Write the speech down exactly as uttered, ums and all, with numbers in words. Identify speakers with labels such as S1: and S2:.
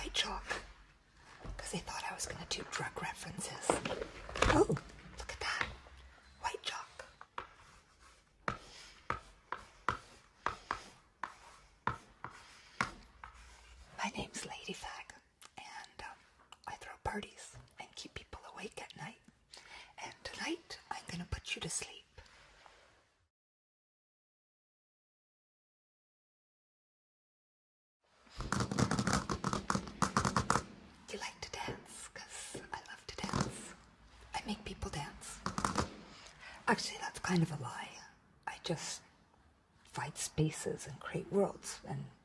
S1: white chalk because they thought I was going to do drug references. Oh, look at that. White chalk. My name's Lady Fag, and um, I throw parties and keep people awake at night. And tonight, I'm going to put you to sleep. You like to dance? Because I love to dance. I make people dance. Actually, that's kind of a lie. I just find spaces and create worlds, and